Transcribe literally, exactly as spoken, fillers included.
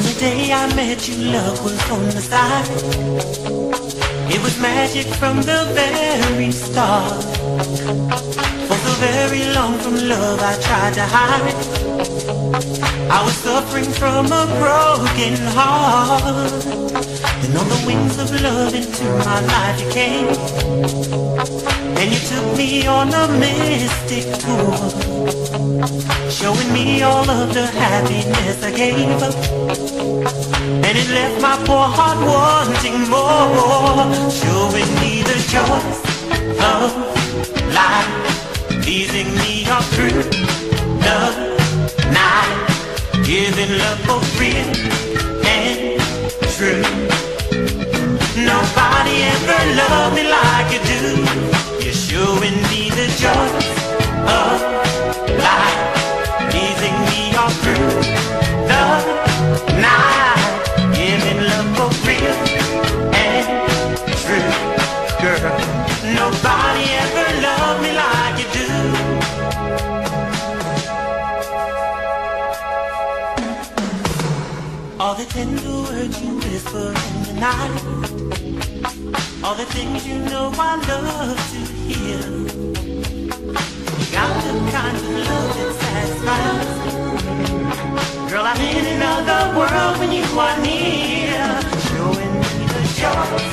the day I met you, love was on the side. It was magic from the very start. For so very long from love I tried to hide. I was suffering from a broken heart. And on the wings of love into my life you came. And you took me on a mystic tour, showing me all of the happiness I gave up. And it left my poor heart wanting more, showing me the joys of life, pleasing me all through the night, giving love for real and true. Nobody ever loved me like you do. You're showing me the joys of life, pleasing me all through the night, giving love for real and true. Girl, nobody ever loved me like you do. All the tender words you whisper in the night, all the things you know I love to hear. You got the kind of love that satisfies. Girl, I'm in another world when you are near, showing me the joy